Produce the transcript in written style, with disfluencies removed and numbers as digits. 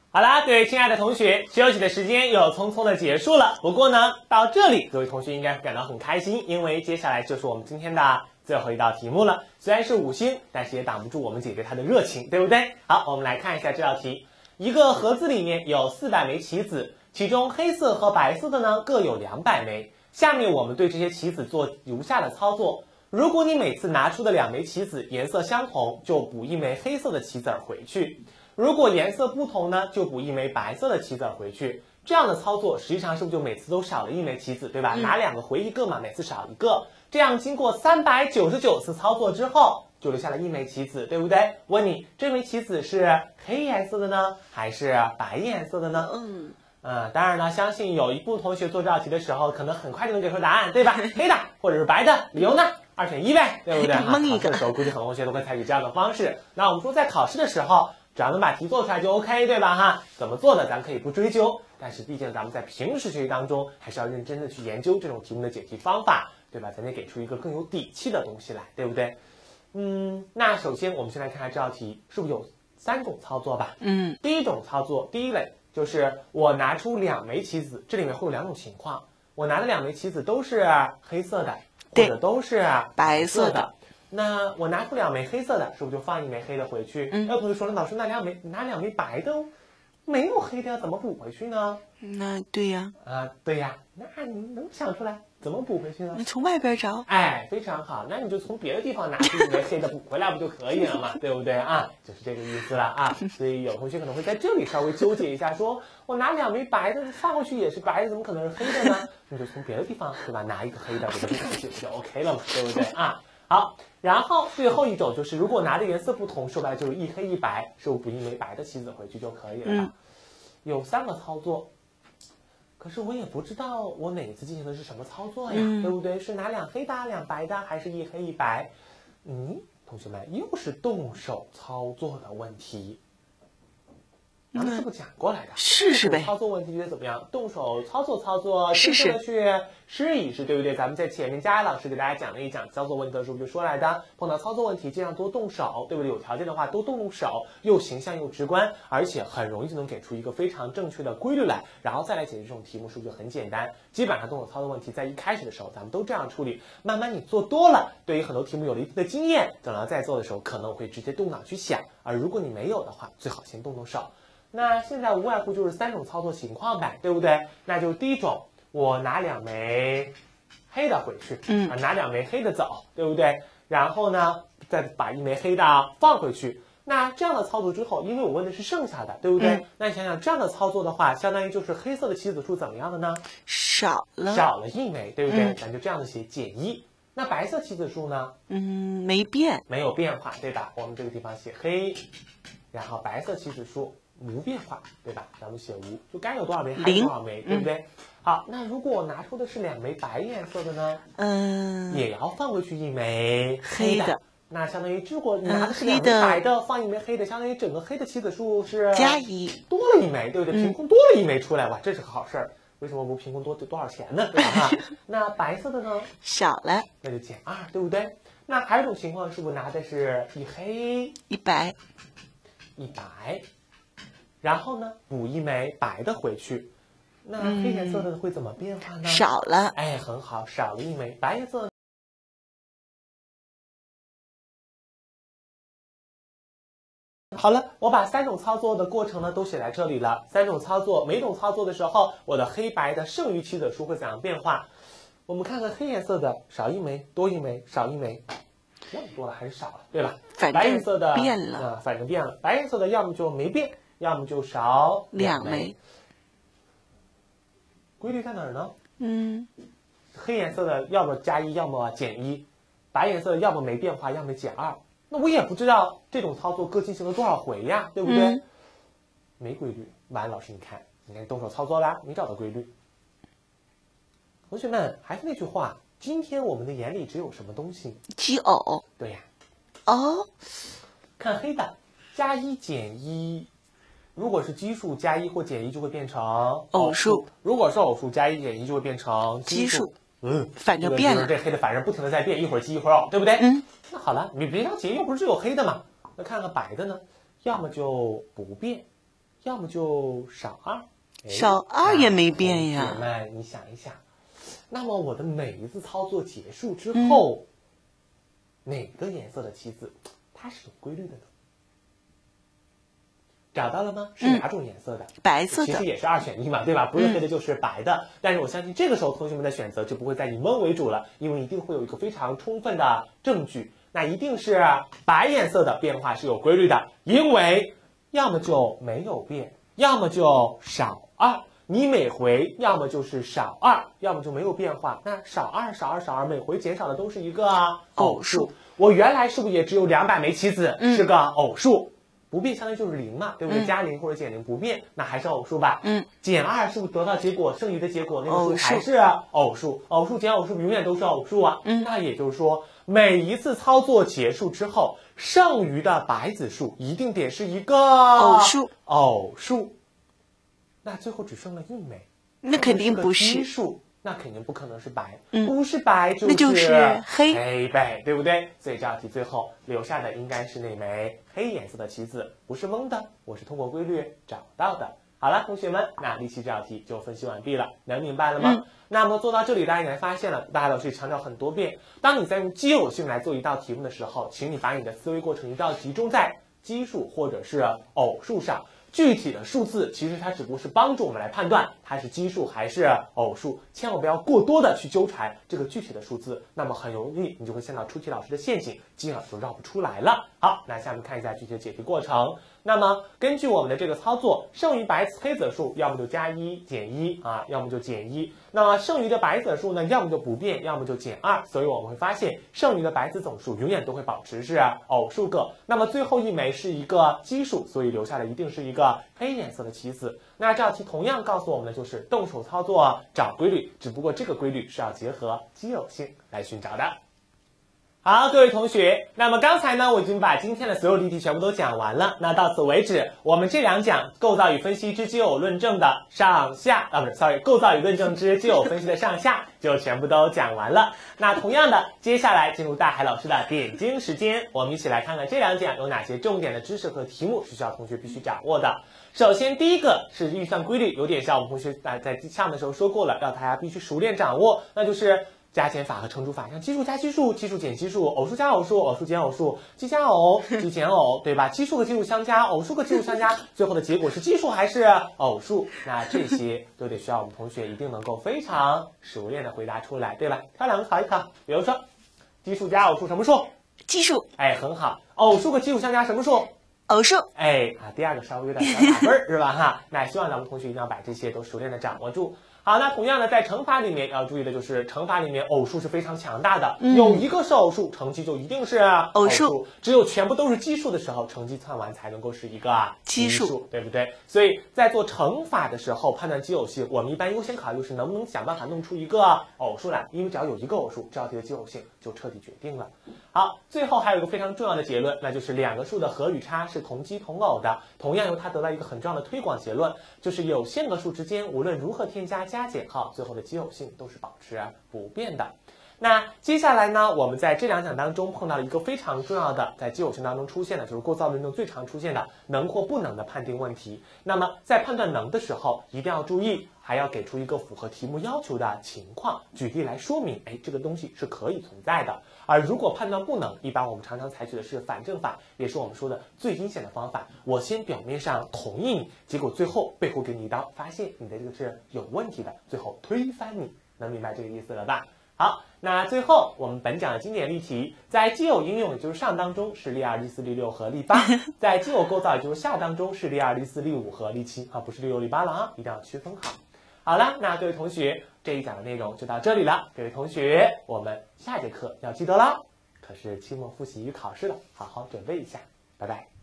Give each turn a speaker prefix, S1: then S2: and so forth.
S1: 好啦，各位亲爱的同学，休息的时间又匆匆的结束了。不过呢，到这里各位同学应该感到很开心，因为接下来就是我们今天的最后一道题目了。虽然是5星，但是也挡不住我们姐姐她的热情，对不对？好，我们来看一下这道题。一个盒子里面有400枚棋子，其中黑色和白色的呢各有200枚。下面我们对这些棋子做如下的操作。如果你每次拿出的2枚棋子颜色相同，就补1枚黑色的棋子回去。如果颜色不同呢，就补1枚白色的棋子回去。这样的操作实际上是不是就每次都少了1枚棋子，对吧？拿2个回1个嘛，每次少1个。这样经过399次操作之后，就留下了1枚棋子，对不对？问你，这枚棋子是黑颜色的呢，还是白颜色的呢？当然了，相信有一部分同学做这道题的时候，可能很快就能给出答案，对吧？黑的或者是白的，理由呢？2选1呗，对不对？
S2: 蒙一个。
S1: 考试的时候，估计很多同学都会采取这样的方式。那我们说在考试的时候，只要能把题做出来就 OK， 对吧？哈，怎么做的咱可以不追究，但是毕竟咱们在平时学习当中，还是要认真的去研究这种题目的解题方法，对吧？咱得给出一个更有底气的东西来，对不对？那首先我们先来看看这道题是不是有3种操作吧？第一种操作，第一类就是我拿出2枚棋子，这里面会有2种情况，我拿的2枚棋子都是黑色的，或者都是白色的。那我拿出2枚黑色的，是不是就放1枚黑的回去？有同学说了，老师那拿2枚白的，没有黑的呀，怎么补回去呢？
S2: 那对呀。
S1: 对呀，那你能想出来怎么补回去呢？
S2: 你从外边找。
S1: 哎，非常好，那你就从别的地方拿出1枚黑的补回来不就可以了嘛，对不对啊？就是这个意思了啊。所以有同学可能会在这里稍微纠结一下，说我拿2枚白的放回去也是白的，怎么可能是黑的呢？你就从别的地方对吧，拿一个黑的给它补回去不就 OK 了嘛，对不对啊？好，然后最后一种就是，如果拿的颜色不同，说白了就是1黑1白，是不是补1枚白的棋子回去就可以了？有3个操作，可是我也不知道我哪一次进行的是什么操作呀，对不对？是拿2黑的、2白的，还是1黑1白？同学们又是动手操作的问题。咱们是不是讲过来的？
S2: 试试呗。
S1: 操作问题觉得怎么样？动手操作，
S2: 试试
S1: 去试一试，对不对？咱们在前面佳怡老师给大家讲了一讲操作问题的时候就说来的，碰到操作问题尽量多动手，对不对？有条件的话多动手，又形象又直观，而且很容易就能给出一个非常正确的规律来，然后再来解决这种题目，是不是就很简单？基本上动手操作问题在一开始的时候咱们都这样处理，慢慢你做多了，对于很多题目有了一定的经验，等到再做的时候可能会直接动脑去想，而如果你没有的话，最好先动手。那现在无外乎就是3种操作情况呗，对不对？那就是第一种，我拿2枚黑的回去，拿2枚黑的走，对不对？然后呢，再把1枚黑的放回去。那这样的操作之后，因为我问的是剩下的，对不对？那你想想这样的操作的话，相当于就是黑色的棋子数怎么样的呢？少了1枚，对不对？咱就这样的写减1。那白色棋子数呢？
S2: 没变，
S1: 没有变化，对吧？我们这个地方写黑，然后白色棋子数无变化，对吧？咱们写无，就该有多少枚还有多少枚，对不对？好，那如果我拿出的是2枚白颜色的呢？也要放回去1枚黑的。那相当于如果你拿的是2枚白的，放1枚黑的，相当于整个黑的棋子数是
S2: 加1，
S1: 多了1枚，对不对？凭空多了1枚出来，哇，这是个好事儿。为什么不凭空多少钱呢？对吧？那白色的呢？
S2: 少了，
S1: 那就减2，对不对？那还有一种情况是不是拿的是1黑
S2: 1白，
S1: 然后呢补1枚白的回去，那黑颜色的会怎么变化呢？
S2: 少了，
S1: 哎，很好，少了1枚。白颜色好了，我把3种操作的过程呢都写在这里了。3种操作，每种操作的时候，我的黑白的剩余棋子数会怎样变化？我们看看黑颜色的少1枚，多1枚，少1枚，要么多了还是少了，对吧？白颜色的
S2: 变了，
S1: 反正变了。白颜色的要么就没变，要么就少2枚。规律在哪儿呢？黑颜色的要么加1，要么减1；白颜色的要么没变化，要么减2。那我也不知道这种操作各进行了多少回呀，对不对？没规律。完，老师你看动手操作啦，没找到规律。同学们，还是那句话，今天我们的眼里只有什么东西？
S2: 奇偶。
S1: 对呀。
S2: 看
S1: 黑的，加1减1，如果是奇数，加1或减1就会变成偶数；如果是偶数，加1减1就会变成奇数。
S2: 反正变了。
S1: 这黑的反正不停的在变，一会儿奇一会儿偶，对不对？那好了，你别着急，又不是只有黑的嘛。那看看白的呢，要么就不变， 要么就少2。
S2: 少2也没变呀。
S1: 同学们，你想一想，那么我的每一次操作结束之后，哪个颜色的棋子它是有规律的呢？找到了吗？是哪种颜色的？
S2: 白色的。
S1: 其实也是2选1嘛，对吧？不是黑的就是白的。但是我相信这个时候同学们的选择就不会再以蒙为主了，因为一定会有一个非常充分的证据。那一定是白颜色的变化是有规律的，因为要么就没有变，要么就少2。你每回要么就是少2，要么就没有变化。那少2少2少2，每回减少的都是一个偶数。我原来是不是也只有200枚棋子，是个偶数？不变相当于就是0嘛，对不对？加0或者减0不变，那还是偶数吧。减2是不是得到结果，剩余的结果那个数还是偶数？偶数减偶数永远都是偶数啊。那也就是说，每一次操作结束之后，剩余的白子数一定得是一个偶数。那最后只剩了1枚，
S2: 那肯定不是
S1: 奇数，那肯定不可能是白，不是白
S2: 那就是
S1: 黑呗，对不对？所以这道题最后留下的应该是那枚黑颜色的棋子，不是蒙的，我是通过规律找到的。好了，同学们，那例题这道题就分析完毕了，能明白了吗？那么做到这里，大家应该发现了，大家老师强调很多遍，当你在用奇偶性来做一道题目的时候，请你把你的思维过程一定要集中在奇数或者是偶数上。具体的数字其实它只不过是帮助我们来判断它是奇数还是偶数，千万不要过多的去纠缠这个具体的数字，那么很容易你就会陷到出题老师的陷阱，进而就绕不出来了。好，那下面看一下具体的解题过程。那么根据我们的这个操作，剩余白黑子数要么就加1减1啊，要么就减1。那么剩余的白子数呢，要么就不变，要么就减2。所以我们会发现，剩余的白子总数永远都会保持是偶数个。那么最后1枚是一个奇数，所以留下的一定是一个黑颜色的棋子。那这道题同样告诉我们的就是动手操作找规律，只不过这个规律是要结合奇偶性来寻找的。好，各位同学，那么刚才呢，我已经把今天的所有例题全部都讲完了。那到此为止，我们这2讲构造与分析之奇偶论证的上下构造与论证之奇偶分析的上下就全部都讲完了。那同样的，接下来进入大海老师的点睛时间，我们一起来看看这2讲有哪些重点的知识和题目是需要同学必须掌握的。首先第一个是预算规律，有点像我们同学在上的时候说过了，让大家必须熟练掌握，那就是加减法和乘除法，像奇数加奇数，奇数减奇数，偶数加偶数，偶数减偶数，奇加偶，奇减偶，对吧？奇数和奇数相加，偶数和奇数相加，最后的结果是奇数还是偶数？那这些都得需要我们同学一定能够非常熟练的回答出来，对吧？挑2个考一考，比如说奇数加偶数什么数？
S2: 奇数。
S1: 哎，很好。偶数和奇数相加什么数？
S2: 偶数。
S1: 哎第2个稍微有点小打分是吧哈？那希望咱们同学一定要把这些都熟练的掌握住。好，那同样的在乘法里面要注意的就是乘法里面偶数是非常强大的，有一个是偶数，成绩就一定是偶数，只有全部都是奇数的时候，成绩算完才能够是一个奇数，对不对？所以在做乘法的时候判断奇偶性，我们一般优先考虑是能不能想办法弄出一个偶数来，因为只要有一个偶数，这道题的奇偶性就彻底决定了。好，最后还有一个非常重要的结论，那就是2个数的和与差是同奇同偶的，同样由它得到一个很重要的推广结论，就是有限个数之间无论如何添加加减号，最后的奇偶性都是保持不变的。那接下来呢，我们在这2讲当中碰到了一个非常重要的，在奇偶性当中出现的，就是构造论证最常出现的能或不能的判定问题。那么在判断能的时候，一定要注意，还要给出一个符合题目要求的情况，举例来说明，这个东西是可以存在的。而如果判断不能，一般我们常常采取的是反证法，也是我们说的最阴险的方法。我先表面上同意你，结果最后背后给你一刀，发现你的这个是有问题的，最后推翻你，能明白这个意思了吧？好，那最后我们本讲的经典例题，在奇偶应用也就是上当中是例2、例4、例6和例8，在奇偶构造也就是下当中是例2、例4、例5和例7不是例6、例8了啊，一定要区分好。好了，那各位同学，这一讲的内容就到这里了。各位同学，我们下节课要记得啦，可是期末复习与考试了，好好准备一下，拜拜。